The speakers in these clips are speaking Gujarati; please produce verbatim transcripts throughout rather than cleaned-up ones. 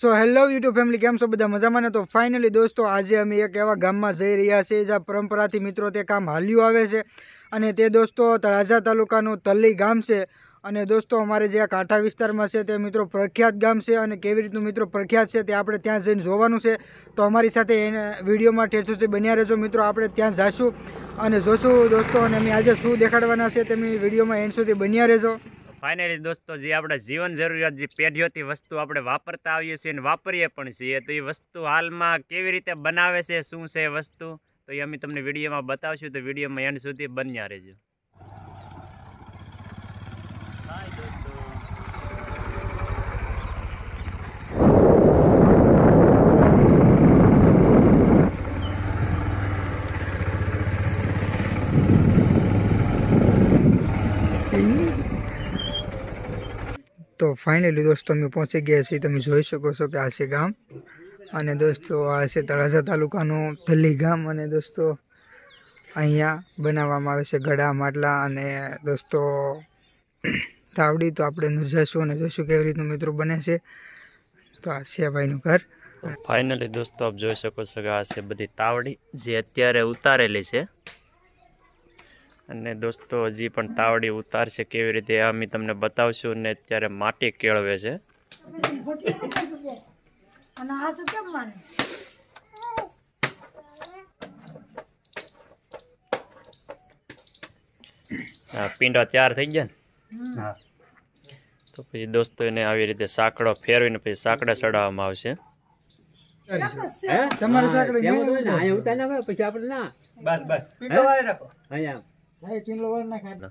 सो हेलो यूट्यूब फैमिली केम छो बधा मजामां ने। तो फाइनली दोस्तों आज अमे एक एवा गाममां जई रह्या छीए ज्यां परंपराथी मित्रों ते काम हाल्युं आवे छे अने ते दोस्तों तळाजा तालुकानुं तल्ली गाम छे। अने दोस्तों अमारे जे कांठा विस्तारमां छे ते मित्रों प्रख्यात गाम छे अने केवी रीतनुं मित्रों प्रख्यात छे ते आपणे त्यां जईने जोवानुं छे। तो अमारी साथे विडियोमां टेस्ट सुधी बन्या रहेजो मित्रों। आपणे त्यां जाशुं अने जोशुं दोस्तों अने अमे आजे शुं देखाडवाना छे ते विडियोमां एंड सुधी बन्या रहेजो। फाइनली दोस्तों जी अपना जीवन जरूरियात जी पेढ़ीओथी वस्तु आपणे वापरता आवीए छीए अने वापरीए पण छीए तो ये वस्तु हालमां केवी रीते बनावे छे शुं छे वस्तु तो ये अमे तमने विडियोमां बतावशुं। तो विडियोमां एंड सुधी बन्या रहेजो। हाय दोस्तों तो फाइनली दोस्तों अमे पहुंची गया छीए। तमे जोई शको छो कि आ छे गाम अने दोस्तों आ छे तळाजा तालुकानुं तल्ली गाम। अने दोस्तों अहींया बनाववामां आवे छे घड़ा માટલા अने दोस्तों तावड़ी। तो आपणे अंदर जईशुं अने जोईशुं केवी रीतनुं मित्रों बने छे। तो आ छे भाईनुं घर। फाइनली दोस्तों आप जोई शको छो कि आ छे बधी तावड़ी जे अत्यारे उतारेली छे अने दोस्तों हजी पण तावड़ी उतारशे केवी रीते अमे तमने बतावशुं। ने अत्यारे माटी केळवे छे पींडा तैयार थई गया ने। हाँ तो पछी दोस्तों एने आवी रीते साकड़ो फेरवीने पछी साकड़ा चढ़ाववामां आवशे। તમારે સાકડે અહીંયા ઉતાર નાખો પછી આપણે ના બસ બસ પીંડો વાળી રાખો અહીંયા ભાઈ પીંડો વાળી નાખો।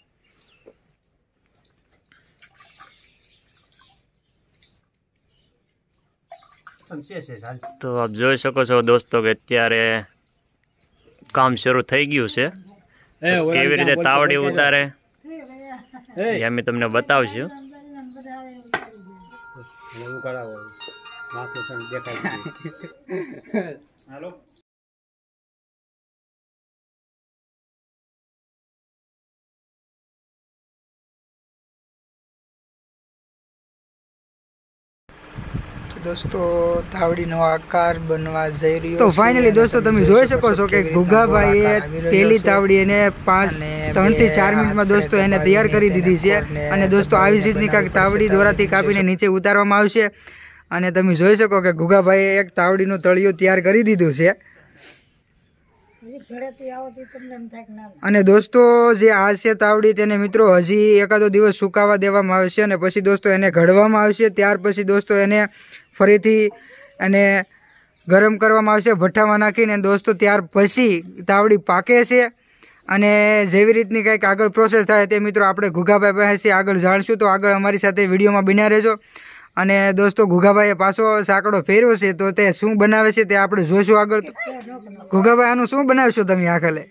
तो आप જોઈ શકો છો दोस्तों કે અત્યારે કામ શરૂ થઈ ગયું છે। કેવી રીતે તાવડી ઉતારે એ અમે તમને બતાવશું। હાલો दोस्तों तावड़ीनो आकार बनवा जई रह्यो। तो फाइनली दोस्तों તમે જોઈ શકો છો કે ગુગાભાઈએ પેલી તાવડી એને પાંચ ત્રણ થી ચાર મિનિટમાં दोस्तों એને તૈયાર કરી દીધી છે। અને दोस्तों આવી જ રીતની કાક તાવડી દોરાથી કાપીને નીચે ઉતારવામાં આવશે। અને તમે જોઈ શકો કે ગુગાભાઈએ એક તાવડીનું તળિયું તૈયાર કરી દીધું છે। અને दोस्तों જે આ છે તાવડી તેને મિત્રો હજી એકાદો દિવસ સુકાવા દેવામાં આવશે અને પછી दोस्तों એને ઘડવામાં આવશે। ત્યાર પછી दोस्तों એને ફરીથી અને ગરમ કરવામાં આવશે ભઠ્ઠામાં નાખીને दोस्तों। ત્યાર પછી તાવડી પાકે છે અને જેવી રીતની કંઈક આગળ પ્રોસેસ થાય તે મિત્રો આપણે ગુગાભાઈ પાસે આગળ જાણશું। તો આગળ અમારી સાથે વિડીયોમાં બન્યા રહેજો। અને दोस्तों ગુગાભાઈએ પાછો સાંકડો ફેર્યો છે તો તે શું બનાવે છે તે આપણે જોઈશું આગળ। ગુગાભાઈ આનું શું બનાવશો તમે આખલે?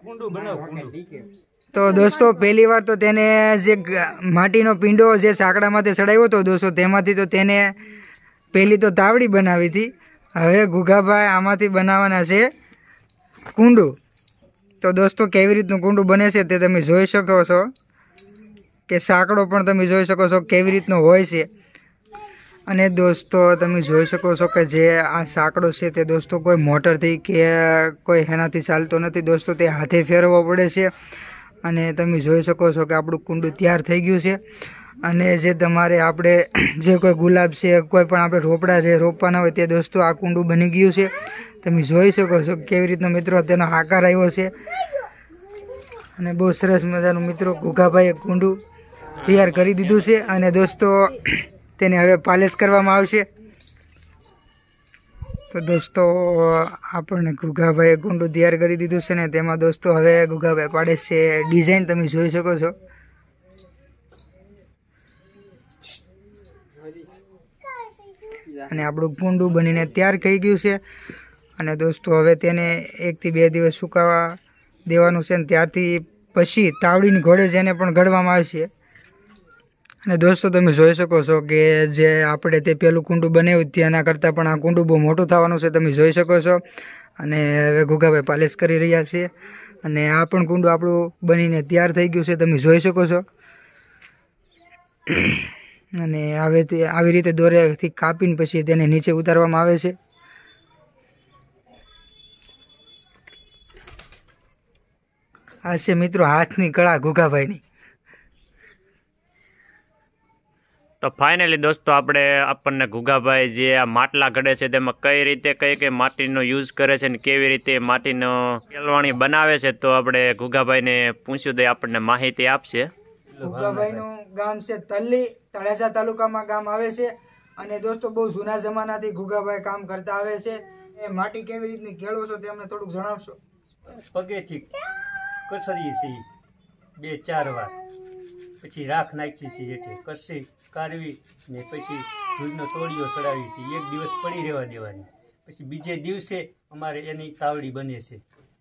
તો दोस्तों પહેલી વાર તો તેને જે માટીનો પીંડો જે સાંકડામાંથી ચડાવ્યો હતો दोस्तों તેમાંથી તો તેને પહેલી તો તાવડી બનાવી હતી। હવે ગુગાભાઈ આમાંથી બનાવવાના છે કુંડું। તો दोस्तों કેવી રીતનું કુંડું બને છે તે તમે જોઈ શકો છો કે સાંકડો પણ તમે જોઈ શકો છો કેવી રીતનો હોય છે। અને दोस्तों તમે જોઈ શકો છો કે જે આ સાંકડો છે તે दोस्तों કોઈ મોટરથી કે કોઈ હેનાથી ચાલતો નથી दोस्तों તે હાથે ફેરવવો પડે છે। અને તમે જોઈ શકો છો કે આપણું કુંડું તૈયાર થઈ ગયું છે। અને જે તમારે આપણે જે કોઈ ગુલાબ છે કોઈ પણ આપણે રોપડા જે રોપવાના હોય તે दोस्तों આ કુંડું બની ગયું છે। તમે જોઈ શકો છો કેવી રીતનો મિત્રો તેનો આકાર આવ્યો છે। અને બહુ સરસ મજાનું મિત્રો ગુગાભાઈએ કુંડું તૈયાર કરી દીધું છે। અને दोस्तों તેને હવે પાલિશ કરવામાં આવશે। તો दोस्तों આપણને ગુગાભાઈએ કુંડું તૈયાર કરી દીધું છે ને તેમાં दोस्तों હવે ગુગાભાઈ પાડે છે ડિઝાઇન તમે જોઈ શકો છો। અને આપણું કુંડું બનીને તૈયાર થઈ ગયું છે। અને दोस्तों હવે તેને એકથી બે દિવસ સુકાવા દેવાનું છે ને ત્યારથી પછી તાવડીની ઘોડે જેને પણ ઘડવામાં આવશે। અને दोस्तों તમે જોઈ શકો છો કે જે આપણે તે પેલું કુંડું બનાવ્યું તેના કરતાં પણ આ કુંડું બહુ મોટું થવાનું છે તમે જોઈ શકો છો। અને હવે ગુગાભાઈ પાલિશ કરી રહ્યા છે અને આ પણ કુંડું આપણું બનીને તૈયાર થઈ ગયું છે તમે જોઈ શકો છો। અને આવી રીતે આવી રીતે દોરેથી કાપીને પછી તેને નીચે ઉતારવામાં આવે છે. આ છે મિત્રો હાથની કળા ઘુઘાભાઈની. તો ફાઇનલી દોસ્તો આપણે આપણને ઘુઘાભાઈ જે આ માટલા ઘડે છે તેમાં કઈ રીતે કઈ કઈ માટીનો યુઝ કરે છે ને કેવી રીતે માટીનો કેળવાણી બનાવે છે તો આપણે ઘુઘાભાઈને પૂછ્યું તો આપણને માહિતી આપશે. ઘુઘાભાઈનું ગામ છે તલ્લી, તળાજા તાલુકામાં ગામ આવે છે. અને દોસ્તો બહુ જૂના જમાનાથી ઘુઘાભાઈ કામ કરતા આવે છે. એ માટી કેવી રીતની કેળવો છો તે અમને થોડુંક જણાવશો? પગેથી કસરીએ છીએ બે ચાર વાર, પછી રાખ નાખીએ છીએ હેઠે, કસી કાઢવી ને પછી દૂધનો તોડિયો ચડાવીએ છીએ. એક દિવસ પડી રહેવા દેવાની, પછી બીજે દિવસે અમારે એની તાવડી બને છે.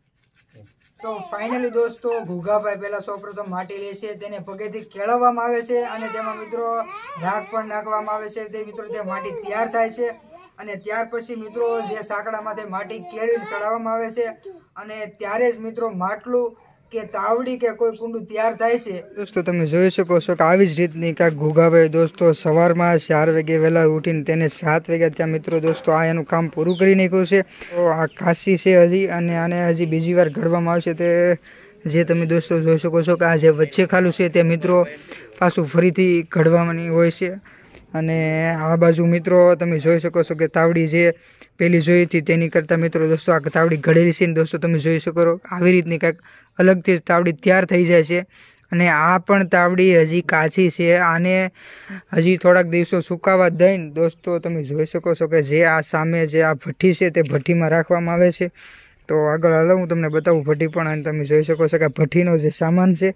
તો ફાઇનલી દોસ્તો ઘુઘાભાઈ પહેલા સૌપ્રથમ માટી લે છે, તેને પગેથી કેળવવામાં આવે છે અને તેમાં મિત્રો રાખ પણ નાખવામાં આવે છે. તે મિત્રો તે માટી તૈયાર થાય છે અને ત્યાર પછી મિત્રો જે સાંકડામાંથી માટી કેળવીને ચડાવવામાં આવે છે અને ત્યારે જ મિત્રો માટલું કે તાવડી કે કોઈ કુંડું તૈયાર થાય છે. દોસ્તો તમે જોઈ શકો છો કે આવી જ રીતની કાંઈક ઘુઘાભાઈ દોસ્તો સવારમાં ચાર વાગે વહેલા ઉઠીને તેને સાત વાગ્યા ત્યાં મિત્રો દોસ્તો આ એનું કામ પૂરું કરી નાખ્યું છે. તો આ કાશી છે હજી, અને આને હજી બીજી વાર ઘડવામાં આવશે. તે જે તમે દોસ્તો જોઈ શકો છો કે આ જે વચ્ચે ખાલું છે તે મિત્રો પાછું ફરીથી ઘડવાની હોય છે. અને આ બાજુ મિત્રો તમે જોઈ શકો છો કે તાવડી જે પેલી જોઈ હતી તેની કરતાં મિત્રો દોસ્તો આ તાવડી ઘડેલી છે ને દોસ્તો તમે જોઈ શકો આવી રીતની કાંઈક અલગથી તાવડી તૈયાર થઈ જાય છે. અને આ પણ તાવડી હજી કાચી છે, આને હજી થોડાક દિવસો સુકાવા દઈને દોસ્તો તમે જોઈ શકો છો કે જે આ સામે જે આ ભઠ્ઠી છે તે ભઠ્ઠીમાં રાખવામાં આવે છે. તો આગળ હાલો હું તમને બતાવું ભઠ્ઠી પણ, અને તમે જોઈ શકો છો કે આ ભઠ્ઠીનો જે સામાન છે.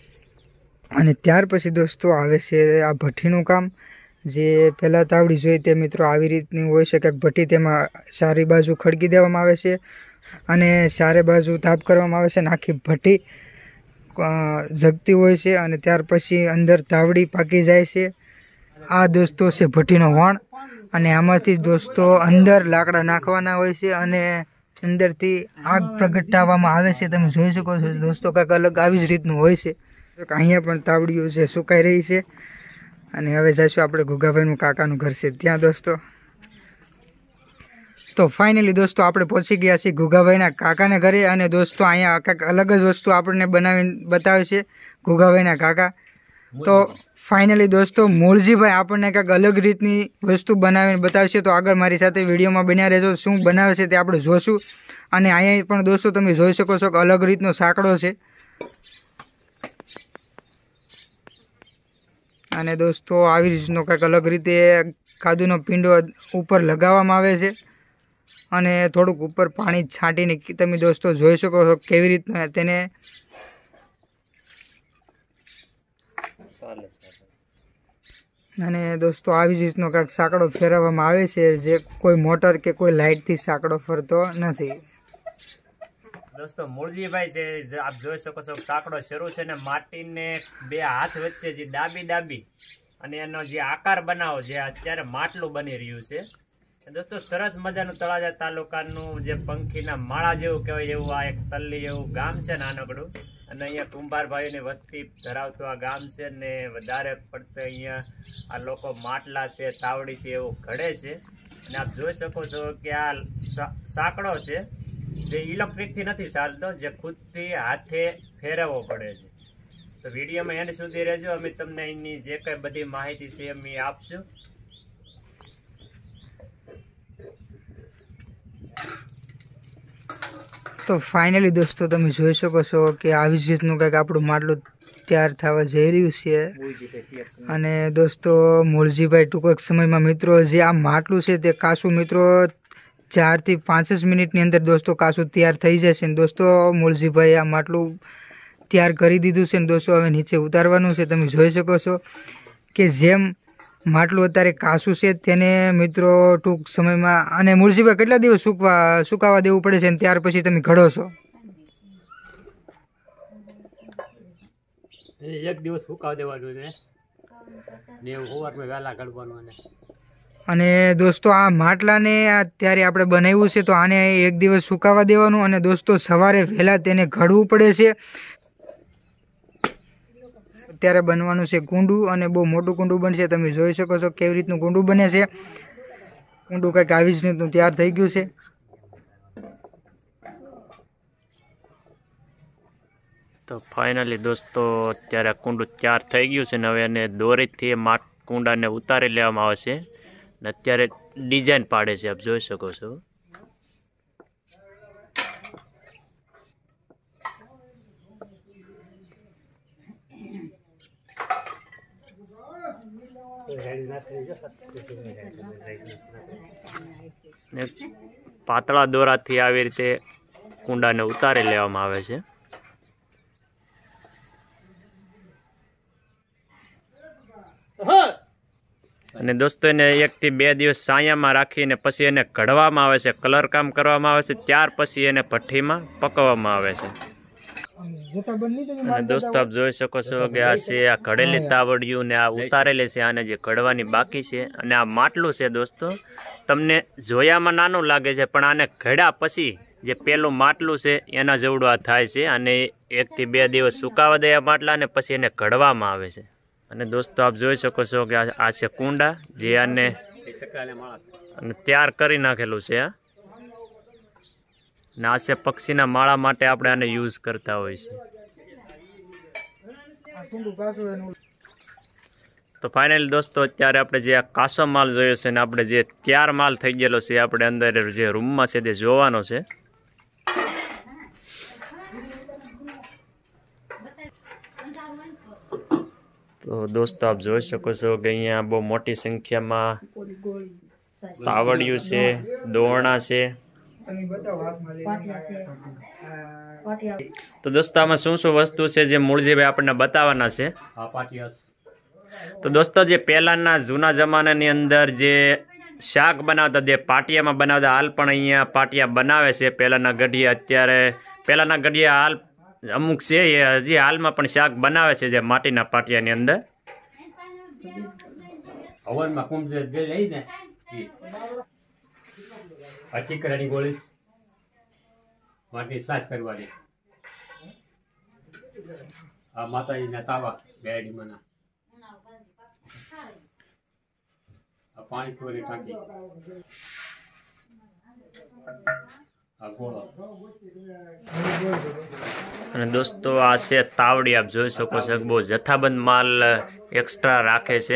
અને ત્યાર પછી દોસ્તો આવે છે આ ભઠ્ઠીનું કામ. જે પહેલાં તાવડી જોઈ તે મિત્રો આવી રીતની હોય છે કે ભઠ્ઠી, તેમાં ચારે બાજુ ખડકી દેવામાં આવે છે અને ચારે બાજુ તાપ કરવામાં આવે છે અને આખી ભઠ્ઠી જગતી હોય છે. અને ત્યાર પછી અંદર તાવડી પાકી જાય છે. આ દોસ્તો છે ભઠ્ઠીનો વણ, અને આમાંથી દોસ્તો અંદર લાકડા નાખવાના હોય છે અને અંદરથી આગ પ્રગટાવવામાં આવે છે. તમે જોઈ શકો છો દોસ્તો કાંઈક અલગ આવી જ રીતનું હોય છે. અહીંયા પણ તાવડીઓ છે સુકાઈ રહી છે. અને હવે જઈશું આપણે ઘુઘાભાઈનું કાકાનું ઘર છે ત્યાં દોસ્તો. તો ફાઇનલી દોસ્તો આપણે પહોંચી ગયા છીએ ઘુઘાભાઈના કાકાના ઘરે. અને દોસ્તો અહીંયા કાંઈક અલગ જ વસ્તુ આપણને બનાવીને બતાવે છે ઘુઘાભાઈના કાકા. તો ફાઇનલી દોસ્તો મુળજીભાઈ આપણને કાંઈક અલગ રીતની વસ્તુ બનાવીને બતાવશે. તો આગળ મારી સાથે વિડીયોમાં બન્યા રહેજો, શું બનાવે છે તે આપણે જોશું. અને અહીંયા પણ દોસ્તો તમે જોઈ શકો છો કે અલગ રીતનો સાંકડો છે. અને દોસ્તો આવી રીતનો કંઈક અલગ રીતે કાદુનો પીંડો ઉપર લગાવવામાં આવે છે અને થોડુંક ઉપર પાણી છાંટીને તમે દોસ્તો જોઈ શકો છો કેવી રીતના તેને અને દોસ્તો આવી જ રીતનો કાંઈક સાંકડો ફેરવવામાં આવે છે, જે કોઈ મોટર કે કોઈ લાઇટથી સાંકડો ફરતો નથી. દોસ્તો મુળજીભાઈ છે, જે આપ જોઈ શકો છો સાંકડો શરૂ છે ને માટીને બે હાથ વચ્ચે જે દાબી દાબી અને એનો જે આકાર બનાવો જે અત્યારે માટલું બની રહ્યું છે. દોસ્તો સરસ મજાનું તળાજા તાલુકાનું જે પંખીના માળા જેવું કહેવાય એવું આ એક તલ્લી એવું ગામ છે નાનકડું. અને અહીંયા કુંભાર ભાઈની વસ્તી ધરાવતું આ ગામ છે ને વધારે પડતે અહીંયા આ લોકો માટલા છે તાવડી છે એવું ઘડે છે. અને આપ જોઈ શકો છો કે આ સાંકડો છે જે ઇલેક્ટ્રિકથી નથી ચાલતો, જે ખુદથી હાથે ફેરવવો પડે છે. તો વિડીયોમાં એન્ડ સુધી રહેજો, અમે તમને એની જે કંઈ બધી માહિતી છે અમે આપશું. તો ફાઇનલી દોસ્તો તમે જોઈ શકો છો કે આવી જ રીતનું કંઈક આપણું માટલું તૈયાર થવા જઈ રહ્યું છે. અને દોસ્તો મુળજીભાઈ ટૂંક સમયમાં મિત્રો જે આ માટલું છે તે કાચું મિત્રો ચારથી પાંચ જ મિનિટની અંદર દોસ્તો કાચું તૈયાર થઈ જશે. ને દોસ્તો મુળજીભાઈ આ માટલું તૈયાર કરી દીધું છે ને દોસ્તો હવે નીચે ઉતારવાનું છે. તમે જોઈ શકો છો કે જેમ માટલું અત્યારે કાચું છે તેને મિત્રો ટૂંક સમયમાં, અને મુળજીભાઈ કેટલા દિવસ સૂકવા સુકાવા દેવું પડે છે અને ત્યાર પછી તમે ઘડો છો? એક દિવસ સુકાવા દેવાનું છે ને સવારમાં વહેલા ઘડવાનું. અને દોસ્તો આ માટલાને અત્યારે આપણે બનાવ્યું છે તો આને એક દિવસ સુકાવા દેવાનું અને દોસ્તો સવારે વહેલા તેને ઘડવું પડે છે. અત્યારે બનવાનું છે કુંડું, અને બહુ મોટું કુંડું બનશે. તમે જોઈ શકો છો કેવી રીતનું કુંડું બને છે. કુંડું કંઈક આવી જ રીતનું તૈયાર થઈ ગયું છે. તો ફાઇનલી દોસ્તો અત્યારે કુંડું તૈયાર થઈ ગયું છે ને હવે એને દોરીથી માટ કુંડાને ઉતારી લેવામાં આવે છે ને અત્યારે ડિઝાઇન પાડે છે, આપ જોઈ શકો છો. ને પાતળા દોરાથી આવી રીતે કુંડાને ઉતારી લેવામાં આવે છે. અને દોસ્તો એને એક થી બે દિવસ સાયામાં રાખીને પછી એને ઘડવામાં આવે છે, કલર કામ કરવામાં આવે છે, ત્યાર પછી એને ભઠ્ઠીમાં પકવવામાં આવે છે. અને દોસ્તો આપ જોઈ શકો છો કે આ છે આ ઘડેલી તાવડિયું ને આ ઉતારેલી છે, આને જે ઘડવાની બાકી છે. અને આ માટલું છે દોસ્તો, તમને જોયામાં નાનું લાગે છે પણ આને ઘડ્યા પછી જે પેલું માટલું છે એના જેવડું આ થાય છે. અને એક થી બે દિવસ સુકાવા દે આ માટલા ને પછી એને ઘડવામાં આવે છે. અને દોસ્તો આપ જોઈ શકો છો કે આ છે કુંડા જે આને તૈયાર કરી નાખેલું છે. ને આ છે પક્ષીના માળા માટે આપણે આને યુઝ કરતા હોય છે. તો ફાઇનલી દોસ્તો અત્યારે આપણે જે આ કાસો માલ જોયો છે ને આપણે જે તૈયાર માલ થઈ ગયેલો છે આપણે અંદર જે રૂમમાં છે તે જોવાનો છે. તો દોસ્તો આપ જોઈ શકો છો કે અહીંયા બહુ મોટી સંખ્યામાં તાવડિયું છે, દોરણા છે. તો દોસ્તો આમાં શું શું વસ્તુ છે જે મૂળજીભાઈ આપણને બતાવવાના છે. તો દોસ્તો જે પહેલાના જૂના જમાનાની અંદર જે શાક બનાવતા, જે પાટિયામાં બનાવતા, હાલ પણ અહીંયા પાટિયા બનાવે છે. પહેલાના ગઢિયા અત્યારે પહેલાના ગઢિયા હાલ અમુક છે એ હજી હાલમાં પણ શાક બનાવે છે જે માટીના પાટિયાની અંદર. હવનમાં કુંભર જે લઈ ને આ ચીકરાની ગોળી માટે સાસ કરવાની. આ માતાજીના તાવા બેડીમાંના આ પાણી પૂરી ટાંકી આ ગોળો. અને દોસ્તો આ છે તાવડી, આપ જોઈ શકો છો બહુ જથ્થાબંધ માલ એક્સ્ટ્રા રાખે છે.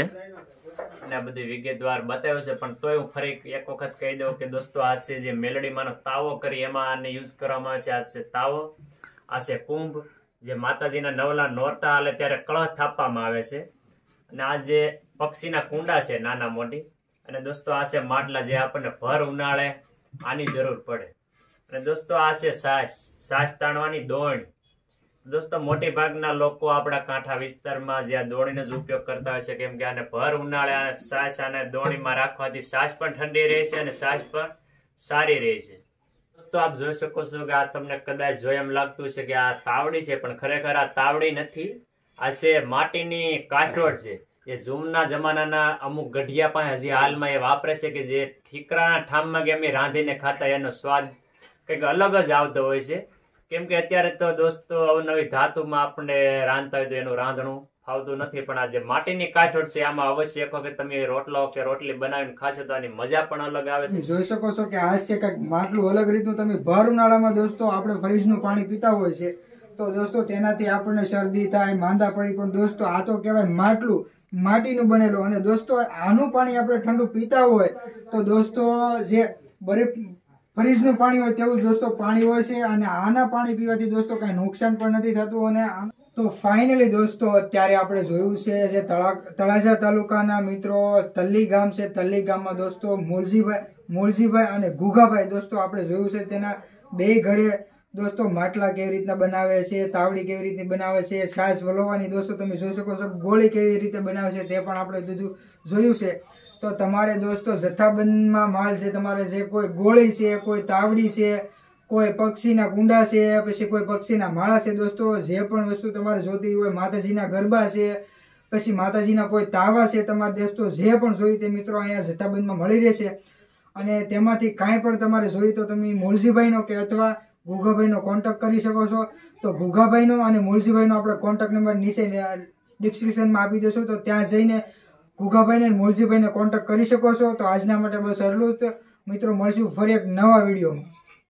અને આ બધી વિગતવાર બતાવ્યો છે પણ તોય હું ફરી એક વખત કહી દઉં કે દોસ્તો આ છે જે મેલડીમાંનો તાવો કરી એમાં આને યુઝ કરવામાં આવે છે. આ છે તાવો, આ છે કુંભ જે માતાજીના નવલા નોરતા હાલે ત્યારે કળશ થાપવામાં આવે છે. અને આ જે પક્ષીના કુંડા છે નાના મોટી. અને દોસ્તો આ છે માટલા જે આપણને ભર ઉનાળે આની જરૂર પડે. અને દોસ્તો આ છે સાસ, સાસ તાણવાની દોણી. દોસ્તો મોટી ભાગના લોકો આપણા કાંઠા વિસ્તારમાં જે આ દોણીનો જ ઉપયોગ કરતા હોય છે, કેમ કે આને ભર ઉનાળે આ સાસ અને દોણીમાં રાખવાથી સાસ પણ ઠંડી રહે છે અને સાસ પણ સારી રહે છે. દોસ્તો આપ જોઈ શકો છો કે આ તમને કદાચ જોઈ એમ લાગતું છે કે આ તાવડી છે પણ ખરેખર આ તાવડી નથી. આ છે માટીની કાઠોડ છે જે જૂના જમાનાના અમુક ગઢિયા પણ હજી હાલમાં એ વાપરે છે કે જે ઠીકરાના ઠામમાં કે અમે રાંધીને ખાતા એનો સ્વાદ કંઈક અલગ જ આવતો હોય છે. કેમ કે અત્યારે તો દોસ્તો અવનવી ધાતુમાં આપણે રાંધતા હોય તો એનું રાંધણું ફાવતું નથી. પણ આ જે માટીની કાઠોડ છે આમાં અવશ્ય એક વખત તમે રોટલો કે રોટલી બનાવીને ખાશો તો આની મજા પણ અલગ આવે છે. જોઈ શકો છો કે આ છે કંઈક માટલું અલગ રીતનું. તમે ભર ઉનાળામાં દોસ્તો આપણે ફ્રીજનું પાણી પીતા હોય છે તો દોસ્તો તેનાથી આપણને શરદી થાય, માંદા પડી. પણ દોસ્તો આ તો કહેવાય માટલું, માટીનું બનેલું. અને દોસ્તો આનું પાણી આપણે ઠંડુ પીતા હોય તો દોસ્તો જે બરફ ફ્રીજનું પાણી હોય તેવું દોસ્તો પાણી હોય છે. અને આના પાણી પીવાથી દોસ્તો કઈ નુકસાન પણ નથી થતું. અને તો ફાઇનલી દોસ્તો અત્યારે આપણે જોયું છે જે તળાજા તાલુકાના મિત્રો તલ્લી ગામ છે. તલ્લી ગામમાં દોસ્તો મુલજીભાઈ મુલજીભાઈ અને ગુગાભાઈ દોસ્તો આપણે જોયું છે તેના બે ઘરે દોસ્તો માટલા કેવી રીતના બનાવે છે, તાવડી કેવી રીતની બનાવે છે, છાશ વલોવાની દોસ્તો તમે જોઈ શકો છો, ગોળી કેવી રીતે બનાવે છે તે પણ આપણે બધું જોયું છે. તો તમારે દોસ્તો જથ્થાબંધમાં માલ છે, તમારે જે કોઈ ગોળી છે, કોઈ તાવડી છે, કોઈ પક્ષીના કુંડા છે, પછી કોઈ પક્ષીના માળા છે, દોસ્તો જે પણ વસ્તુ તમારે જોતી હોય, માતાજીના ગરબા છે, પછી માતાજીના કોઈ તાવા છે, તમારે દોસ્તો જે પણ જોઈ તે મિત્રો અહીંયા જથ્થાબંધમાં મળી રહેશે. અને તેમાંથી કાંઈ પણ તમારે જોઈ તો તમે મુલજીભાઈનો કે અથવા ગુગાભાઈનો કોન્ટેક્ટ કરી શકો છો. તો ગુગાભાઈનો અને મુલજીભાઈનો આપણે કોન્ટેક્ટ નંબર નીચે ડિસ્ક્રિપ્શનમાં આપી દઈશું, તો ત્યાં જઈને ગુગાભાઈને અને મુળજીભાઈને કોન્ટેક્ટ કરી શકો છો. તો આજના માટે બસ એટલું જ. મિત્રો મળશું ફરી એક નવા વિડીયોમાં.